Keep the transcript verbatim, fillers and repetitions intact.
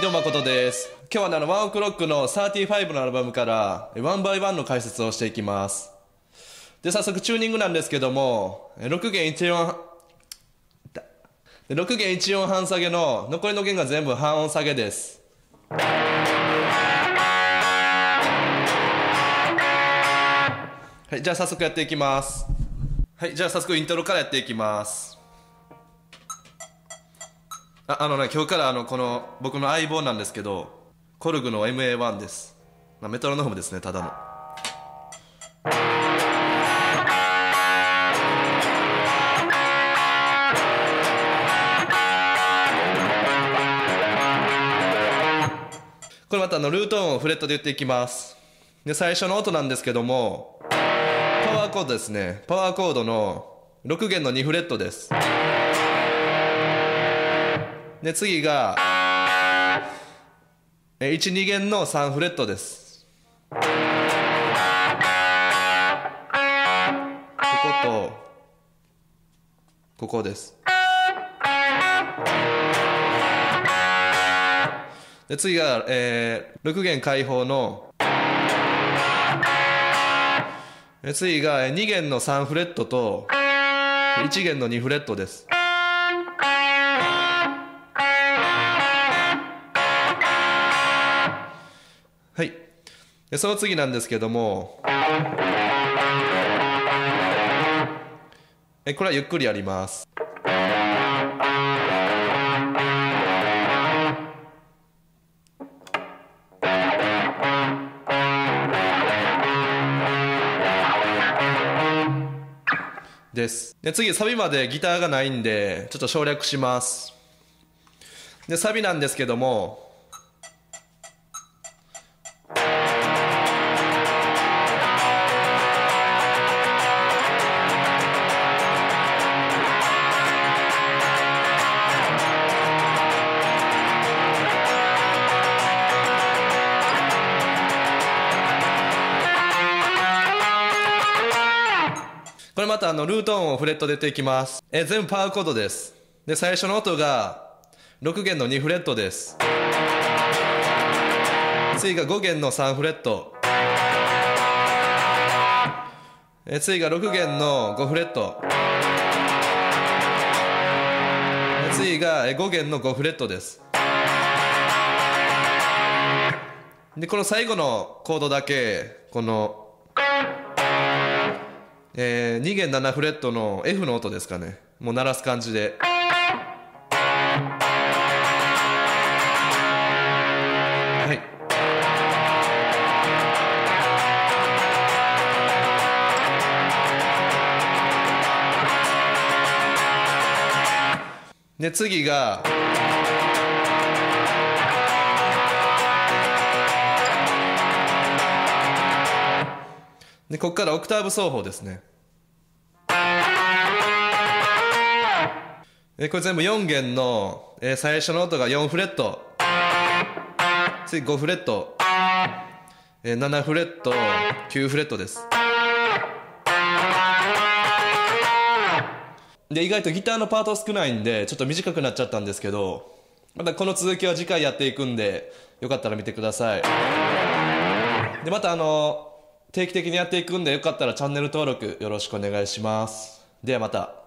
どうも誠です。今日はねあのワンオクロックのサーティファイブのアルバムからワンバイワンの解説をしていきます。で早速チューニングなんですけども、ろく弦いち音ろく弦いち音半下げの残りの弦が全部半音下げです。はい、じゃあ早速やっていきます。はい、じゃあ早速イントロからやっていきます。あ, あのね今日からあのこの僕の相棒なんですけど、コルグの エムエーワン です。メトロノームですね、ただの。これまたあのルート音をフレットで言っていきます。で最初の音なんですけども、パワーコードですね。パワーコードのろく弦のにフレットです。で次がいち、に弦のさんフレットです。こことここです。で次が、えー、ろく弦開放の次がに弦のさんフレットといち弦のにフレットです。はい、でその次なんですけども、えこれはゆっくりやります。です。で次サビまでギターがないんでちょっと省略します。でサビなんですけども、これまたあのルート音をフレットでやっていきます。え全部パワーコードです。で最初の音がろく弦のにフレットです。次がご弦のさんフレット、え次がろく弦のごフレット、え次がご弦のごフレットです。でこの最後のコードだけこのえー、に弦ななフレットの F の音ですかね、もう鳴らす感じで。はい。で次がでここからオクターブ奏法ですね。えこれ全部よん弦の、えー、最初の音がよんフレット、次ごフレット、えー、ななフレット、きゅうフレットです。で意外とギターのパート少ないんでちょっと短くなっちゃったんですけど、またこの続きは次回やっていくんでよかったら見てください。でまたあの定期的にやっていくんでよかったらチャンネル登録よろしくお願いします。ではまた。